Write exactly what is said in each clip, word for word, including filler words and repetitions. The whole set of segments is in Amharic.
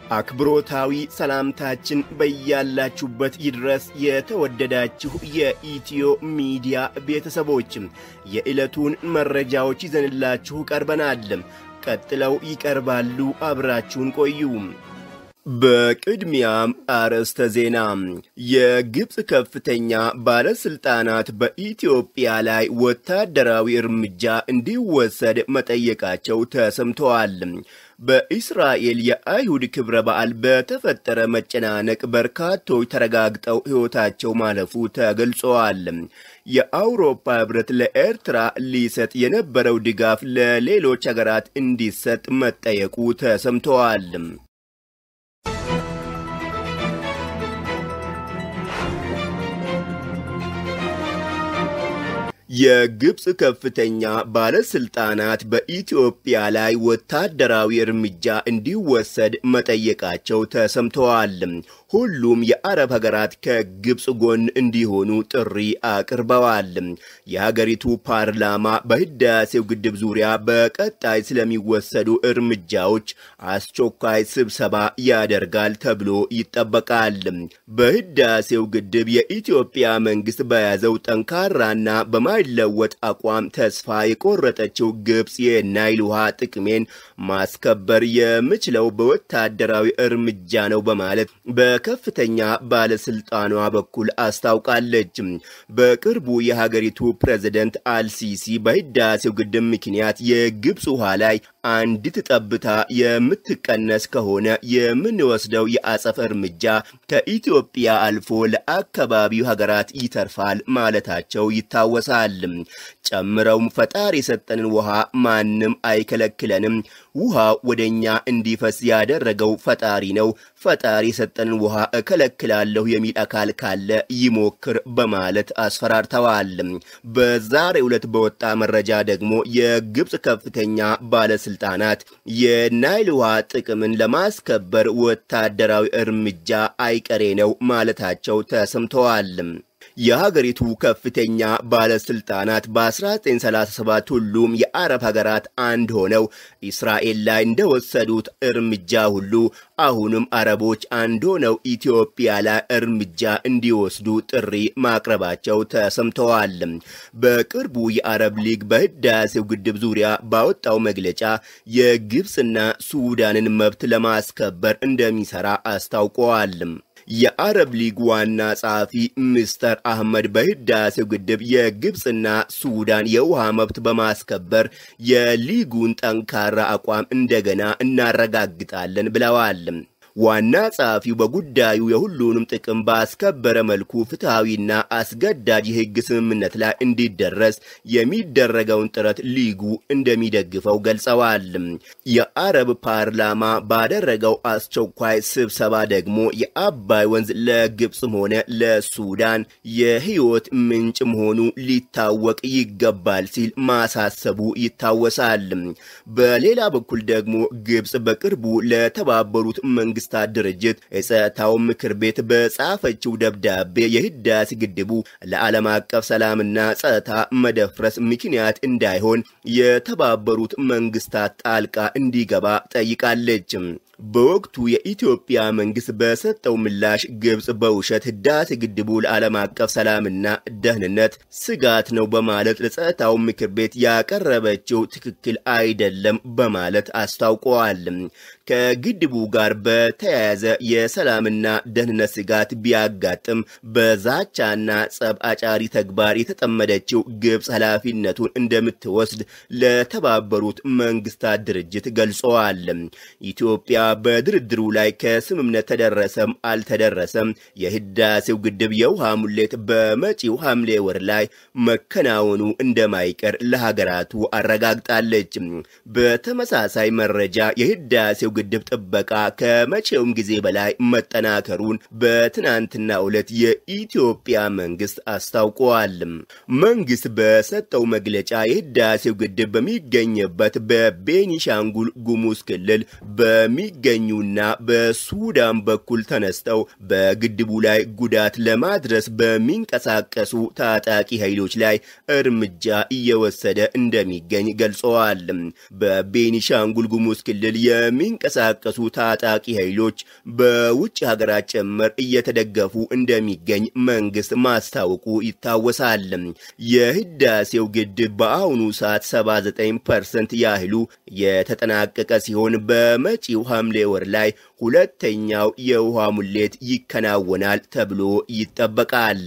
አክብሮታዊ ሰላምታችን በያላችሁበት ይድረስ የተወደዳችሁ የኢትዮ ሚዲያ ቤተሰቦች የዕለቱን መረጃዎች ይዘንላችሁ ቀርበናል። ቀጥለው ይቀርባሉ። አብራችሁን ቆዩ። በቅድሚያም አርዕስተ ዜና። የግብጽ ከፍተኛ ባለስልጣናት በኢትዮጵያ ላይ ወታደራዊ እርምጃ እንዲወሰድ መጠየቃቸው ተሰምተዋል። በእስራኤል የአይሁድ ክብረ በዓል በተፈጠረ መጨናነቅ በርካቶች ተረጋግጠው ሕይወታቸው ማለፉ ተገልጿል። የአውሮፓ ህብረት ለኤርትራ ሊሰጥ የነበረው ድጋፍ ለሌሎች ሀገራት እንዲሰጥ መጠየቁ ተሰምተዋል። የግብጽ ከፍተኛ ባለስልጣናት በኢትዮጵያ ላይ ወታደራዊ እርምጃ እንዲወሰድ መጠየቃቸው ተሰምተዋል። ሁሉም የአረብ ሀገራት ከግብጽ ጎን እንዲሆኑ ጥሪ አቅርበዋል። የሀገሪቱ ፓርላማ በህዳሴው ግድብ ዙሪያ በቀጣይ ስለሚወሰዱ እርምጃዎች አስቸኳይ ስብሰባ ያደርጋል ተብሎ ይጠበቃል። በህዳሴው ግድብ የኢትዮጵያ መንግስት በያዘው ጠንካራና በማይለወጥ አቋም ተስፋ የቆረጠችው ግብጽ የናይል ውሃ ጥቅሜን ማስከበር የምችለው በወታደራዊ እርምጃ ነው በማለት በከፍተኛ ባለስልጣኗ በኩል አስታውቃለች። በቅርቡ የሀገሪቱ ፕሬዝዳንት አልሲሲ በህዳሴው ግድብ ምክንያት የግብጽ ውሃ ላይ አንዲት ጠብታ የምትቀነስ ከሆነ የምንወስደው የአጸፋ እርምጃ ከኢትዮጵያ አልፎ ለአካባቢው ሀገራት ይተርፋል ማለታቸው ይታወሳል። ጨምረውም ፈጣሪ የሰጠንን ውሃ ማንም አይከለክለንም፣ ውሃ ወደኛ እንዲፈስ ያደረገው ፈጣሪ ነው፣ ፈጣሪ የሰጠንን ውሃ እከለክላለሁ የሚል አካል ካለ ይሞክር በማለት አስፈራርተዋል። በዛሬው ዕለት በወጣ መረጃ ደግሞ የግብጽ ከፍተኛ ባለስልጣናት የናይል ውሃ ጥቅምን ለማስከበር ወታደራዊ እርምጃ አይቀሬ ነው ማለታቸው ተሰምተዋል። የሀገሪቱ ከፍተኛ ባለስልጣናት በ1937 ሁሉም የአረብ ሀገራት አንድ ሆነው እስራኤል ላይ እንደወሰዱት እርምጃ ሁሉ አሁንም አረቦች አንድ ሆነው ኢትዮጵያ ላይ እርምጃ እንዲወስዱ ጥሪ ማቅረባቸው ተሰምተዋል። በቅርቡ የአረብ ሊግ በህዳሴው ግድብ ዙሪያ ባወጣው መግለጫ የግብጽና ሱዳንን መብት ለማስከበር እንደሚሰራ አስታውቀዋል። የአረብ ሊግ ዋና ጸሐፊ ሚስተር አህመድ በህዳሴው ግድብ የግብጽና ሱዳን የውሃ መብት በማስከበር የሊጉን ጠንካራ አቋም እንደገና እናረጋግጣለን ብለዋል። ዋና ጸሐፊው በጉዳዩ የሁሉንም ጥቅም ባስከበረ መልኩ ፍትሃዊና አስገዳጅ የህግ ስምምነት ላይ እንዲደረስ የሚደረገውን ጥረት ሊጉ እንደሚደግፈው ገልጸዋል። የአረብ ፓርላማ ባደረገው አስቸኳይ ስብሰባ ደግሞ የአባይ ወንዝ ለግብጽም ሆነ ለሱዳን የህይወት ምንጭ መሆኑ ሊታወቅ ይገባል ሲል ማሳሰቡ ይታወሳል። በሌላ በኩል ደግሞ ግብጽ በቅርቡ ለተባበሩት መንግስታት ድርጅት የጸጥታው ምክር ቤት በጻፈችው ደብዳቤ የህዳሴ ግድቡ ለዓለም አቀፍ ሰላምና ጸጥታ መደፍረስ ምክንያት እንዳይሆን የተባበሩት መንግስታት ጣልቃ እንዲገባ ጠይቃለች። በወቅቱ የኢትዮጵያ መንግስት በሰጠው ምላሽ ግብጽ በውሸት ህዳሴ ግድቡ ለዓለም አቀፍ ሰላምና ደህንነት ስጋት ነው በማለት ለጸጥታው ምክር ቤት ያቀረበችው ትክክል አይደለም በማለት አስታውቀዋል። ከግድቡ ጋር በተያያዘ የሰላምና ደህንነት ስጋት ቢያጋጥም በዛቻና ጸብ አጫሪ ተግባር የተጠመደችው ግብጽ ኃላፊነቱን እንደምትወስድ ለተባበሩት መንግስታት ድርጅት ገልጸዋል። ኢትዮጵያ በድርድሩ ላይ ከስምምነት ተደረሰም አልተደረሰም የህዳሴው ግድብ የውሃ ሙሌት በመጪው ሐምሌ ወር ላይ መከናወኑ እንደማይቀር ለሀገራቱ አረጋግጣለች። በተመሳሳይ መረጃ የህዳሴው ግድብ ጥበቃ ከመቼውም ጊዜ በላይ መጠናከሩን በትናንትናው ዕለት የኢትዮጵያ መንግስት አስታውቋል። መንግስት በሰጠው መግለጫ የህዳሴው ግድብ በሚገኝበት በቤኒሻንጉል ጉሙዝ ክልል በሚ በሚገኙና በሱዳን በኩል ተነስተው በግድቡ ላይ ጉዳት ለማድረስ በሚንቀሳቀሱ ታጣቂ ኃይሎች ላይ እርምጃ እየወሰደ እንደሚገኝ ገልጸዋል። በቤኒሻንጉል ጉሙዝ ክልል የሚንቀሳቀሱ ታጣቂ ኃይሎች በውጭ ሀገራት ጭምር እየተደገፉ እንደሚገኝ መንግስት ማስታወቁ ይታወሳል። የህዳሴው ግድብ በአሁኑ ሰዓት ሰባ ዘጠኝ ፐርሰንት ያህሉ የተጠናቀቀ ሲሆን በመጪው ሐምሌ ወር ላይ ሁለተኛው የውሃ ሙሌት ይከናወናል ተብሎ ይጠበቃል።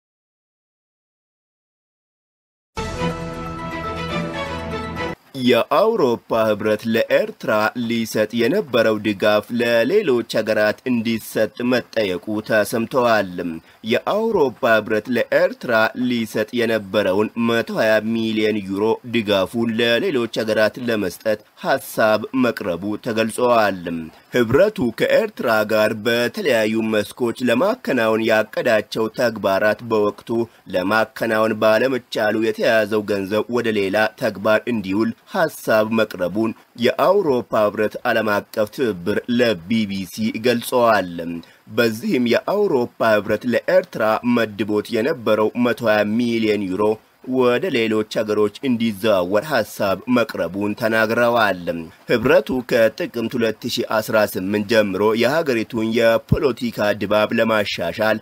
የአውሮፓ ህብረት ለኤርትራ ሊሰጥ የነበረው ድጋፍ ለሌሎች ሀገራት እንዲሰጥ መጠየቁ ተሰምተዋል። የአውሮፓ ህብረት ለኤርትራ ሊሰጥ የነበረውን መቶ ሀያ ሚሊዮን ዩሮ ድጋፉን ለሌሎች ሀገራት ለመስጠት ሐሳብ መቅረቡ ተገልጿል። ህብረቱ ከኤርትራ ጋር በተለያዩ መስኮች ለማከናወን ያቀዳቸው ተግባራት በወቅቱ ለማከናወን ባለመቻሉ የተያዘው ገንዘብ ወደ ሌላ ተግባር እንዲውል ሐሳብ መቅረቡን የአውሮፓ ህብረት ዓለም አቀፍ ትብብር ለቢቢሲ ገልጸዋል። በዚህም የአውሮፓ ህብረት ለኤርትራ መድቦት የነበረው መቶ ሀያ ሚሊዮን ዩሮ ወደ ሌሎች ሀገሮች እንዲዘዋወር ሐሳብ መቅረቡን ተናግረዋል። ህብረቱ ከጥቅምት ሁለት ሺህ አስራ ስምንት ጀምሮ የሀገሪቱን የፖለቲካ ድባብ ለማሻሻል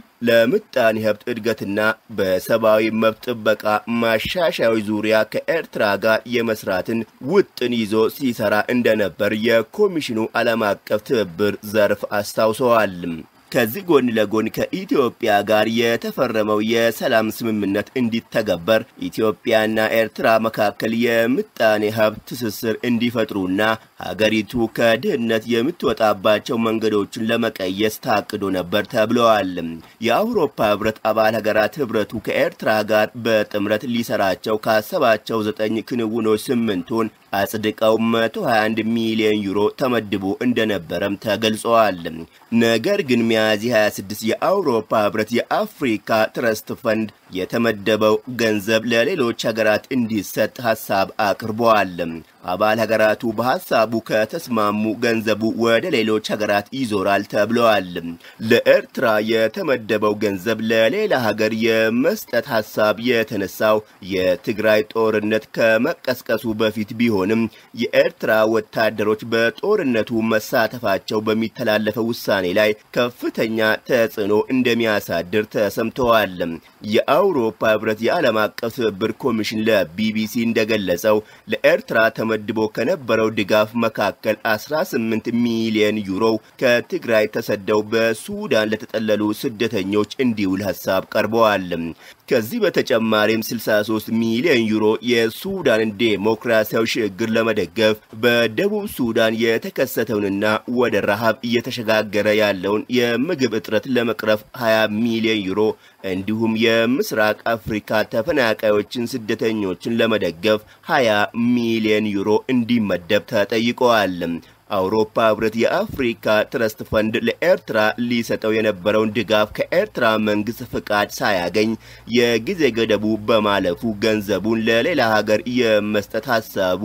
ለምጣኔ ሀብት እድገትና በሰብአዊ መብት ጥበቃ ማሻሻያዎች ዙሪያ ከኤርትራ ጋር የመስራትን ውጥን ይዞ ሲሰራ እንደነበር የኮሚሽኑ ዓለም አቀፍ ትብብር ዘርፍ አስታውሰዋል። ከዚህ ጎን ለጎን ከኢትዮጵያ ጋር የተፈረመው የሰላም ስምምነት እንዲተገበር ኢትዮጵያና ኤርትራ መካከል የምጣኔ ሀብት ትስስር እንዲፈጥሩና ሀገሪቱ ከድህነት የምትወጣባቸው መንገዶችን ለመቀየስ ታቅዶ ነበር ተብለዋል። የአውሮፓ ህብረት አባል ሀገራት ህብረቱ ከኤርትራ ጋር በጥምረት ሊሰራቸው ካሰባቸው ዘጠኝ ክንውኖች ስምንቱን አጽድቀው መቶ ሀያ አንድ ሚሊዮን ዩሮ ተመድቦ እንደነበረም ተገልጿል። ነገር ግን ሚያዝያ ሃያ ስድስት የአውሮፓ ህብረት የአፍሪካ ትረስት ፈንድ የተመደበው ገንዘብ ለሌሎች ሀገራት እንዲሰጥ ሐሳብ አቅርበዋል። አባል ሀገራቱ በሐሳቡ ከተስማሙ ገንዘቡ ወደ ሌሎች ሀገራት ይዞራል ተብለዋል። ለኤርትራ የተመደበው ገንዘብ ለሌላ ሀገር የመስጠት ሐሳብ የተነሳው የትግራይ ጦርነት ከመቀስቀሱ በፊት ቢሆንም የኤርትራ ወታደሮች በጦርነቱ መሳተፋቸው በሚተላለፈው ውሳኔ ላይ ከፍተኛ ተጽዕኖ እንደሚያሳድር ተሰምተዋል። የአውሮፓ ህብረት የዓለም አቀፍ ትብብር ኮሚሽን ለቢቢሲ እንደገለጸው ለኤርትራ ተመድቦ ከነበረው ድጋፍ መካከል አስራ ስምንት ሚሊዮን ዩሮ ከትግራይ ተሰደው በሱዳን ለተጠለሉ ስደተኞች እንዲውል ሐሳብ ቀርበዋል። ከዚህ በተጨማሪም ስልሳ ሶስት ሚሊዮን ዩሮ የሱዳንን ዴሞክራሲያዊ ሽግግር ለመደገፍ በደቡብ ሱዳን የተከሰተውንና ወደ ረሃብ እየተሸጋገረ ያለውን የምግብ እጥረት ለመቅረፍ ሀያ ሚሊዮን ዩሮ እንዲሁም የምስራቅ አፍሪካ ተፈናቃዮችን ስደተኞችን ለመደገፍ ሀያ ሚሊዮን ዩሮ እንዲመደብ ተጠይቀዋል። አውሮፓ ህብረት የአፍሪካ ትረስት ፈንድ ለኤርትራ ሊሰጠው የነበረውን ድጋፍ ከኤርትራ መንግስት ፍቃድ ሳያገኝ የጊዜ ገደቡ በማለፉ ገንዘቡን ለሌላ ሀገር የመስጠት ሐሳቡ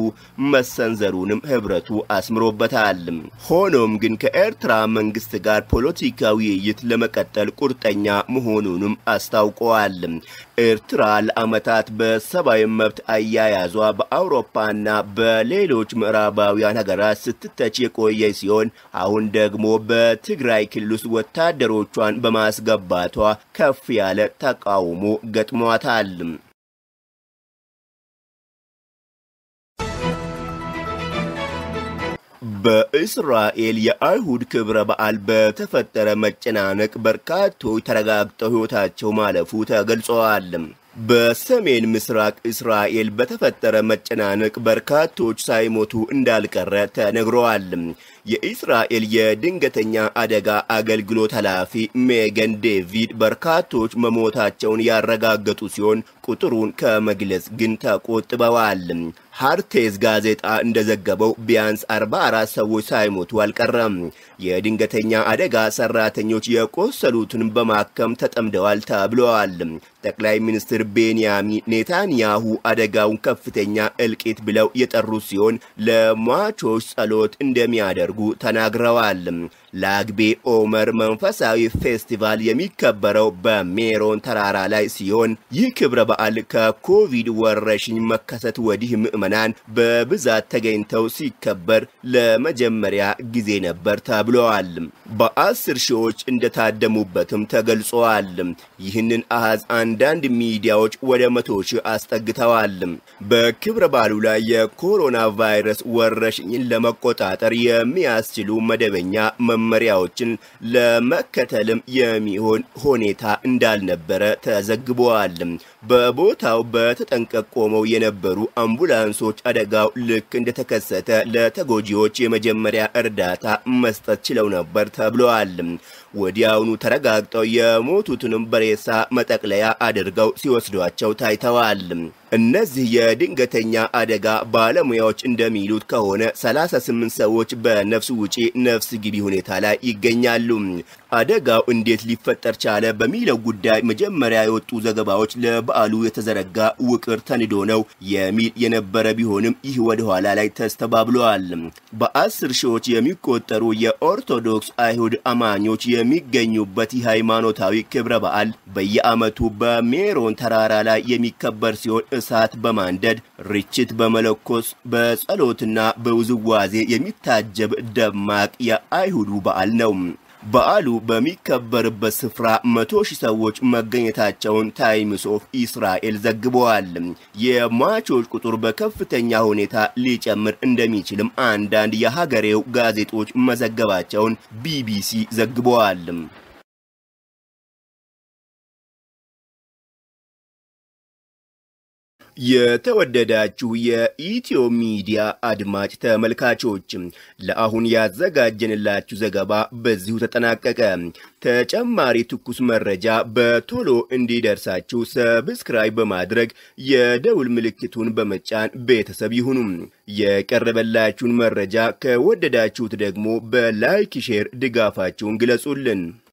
መሰንዘሩንም ህብረቱ አስምሮበታል። ሆኖም ግን ከኤርትራ መንግስት ጋር ፖለቲካዊ ውይይት ለመቀጠል ቁርጠኛ መሆኑንም አስታውቀዋል። ኤርትራ ለዓመታት በሰብአዊ መብት አያያዟ በአውሮፓና በሌሎች ምዕራባውያን ሀገራት ስትተች የቆየ ሲሆን አሁን ደግሞ በትግራይ ክልል ውስጥ ወታደሮቿን በማስገባቷ ከፍ ያለ ተቃውሞ ገጥሟታል። በእስራኤል የአይሁድ ክብረ በዓል በተፈጠረ መጨናነቅ በርካቶች ተረጋግጠው ሕይወታቸው ማለፉ ተገልጿል። በሰሜን ምስራቅ እስራኤል በተፈጠረ መጨናነቅ በርካቶች ሳይሞቱ እንዳልቀረ ተነግሯል። የእስራኤል የድንገተኛ አደጋ አገልግሎት ኃላፊ ሜገን ዴቪድ በርካቶች መሞታቸውን ያረጋገጡ ሲሆን ቁጥሩን ከመግለጽ ግን ተቆጥበዋል። ሃርቴዝ ጋዜጣ እንደዘገበው ቢያንስ አርባ አራት ሰዎች ሳይሞቱ አልቀረም። የድንገተኛ አደጋ ሰራተኞች የቆሰሉትን በማከም ተጠምደዋል ተብለዋል። ጠቅላይ ሚኒስትር ቤንያሚን ኔታንያሁ አደጋውን ከፍተኛ እልቂት ብለው የጠሩ ሲሆን ለሟቾች ጸሎት እንደሚያደርጉ እንደሚያደርጉ ተናግረዋል። ላግቤ ኦመር መንፈሳዊ ፌስቲቫል የሚከበረው በሜሮን ተራራ ላይ ሲሆን ይህ ክብረ በዓል ከኮቪድ ወረርሽኝ መከሰት ወዲህ ምዕመናን በብዛት ተገኝተው ሲከበር ለመጀመሪያ ጊዜ ነበር ተብሏል። በአስር ሺዎች እንደታደሙበትም ተገልጿል። ይህንን አሃዝ አንዳንድ ሚዲያዎች ወደ መቶ ሺህ አስጠግተዋል። በክብረ በዓሉ ላይ የኮሮና ቫይረስ ወረርሽኝን ለመቆጣጠር የሚያስችሉ መደበኛ መመሪያዎችን ለመከተልም የሚሆን ሁኔታ እንዳልነበረ ተዘግቧል። በቦታው በተጠንቀቅ ቆመው የነበሩ አምቡላንሶች አደጋው ልክ እንደተከሰተ ለተጎጂዎች የመጀመሪያ እርዳታ መስጠት ችለው ነበር ተብሏል። ወዲያውኑ ተረጋግጠው የሞቱትንም በሬሳ መጠቅለያ አድርገው ሲወስዷቸው ታይተዋል። እነዚህ የድንገተኛ አደጋ ባለሙያዎች እንደሚሉት ከሆነ ሰላሳ ስምንት ሰዎች በነፍስ ውጪ ነፍስ ግቢ ሁኔታ ላይ ይገኛሉ። አደጋው እንዴት ሊፈጠር ቻለ በሚለው ጉዳይ መጀመሪያ የወጡ ዘገባዎች ለበዓሉ የተዘረጋ ውቅር ተንዶ ነው የሚል የነበረ ቢሆንም ይህ ወደ ኋላ ላይ ተስተባብሏል። በአስር ሺዎች የሚቆጠሩ የኦርቶዶክስ አይሁድ አማኞች የሚገኙበት የሃይማኖታዊ ክብረ በዓል በየዓመቱ በሜሮን ተራራ ላይ የሚከበር ሲሆን እሳት በማንደድ ርችት በመለኮስ በጸሎትና በውዝዋዜ የሚታጀብ ደማቅ የአይሁዱ በዓል ነው። በዓሉ በሚከበርበት ስፍራ መቶ ሺህ ሰዎች መገኘታቸውን ታይምስ ኦፍ እስራኤል ዘግበዋል። የሟቾች ቁጥር በከፍተኛ ሁኔታ ሊጨምር እንደሚችልም አንዳንድ የሀገሬው ጋዜጦች መዘገባቸውን ቢቢሲ ዘግበዋል። የተወደዳችሁ የኢትዮ ሚዲያ አድማጭ ተመልካቾች ለአሁን ያዘጋጀንላችሁ ዘገባ በዚሁ ተጠናቀቀ። ተጨማሪ ትኩስ መረጃ በቶሎ እንዲደርሳችሁ ሰብስክራይብ በማድረግ የደውል ምልክቱን በመጫን ቤተሰብ ይሁኑ። የቀረበላችሁን መረጃ ከወደዳችሁት ደግሞ በላይክ ሼር ድጋፋችሁን ግለጹልን።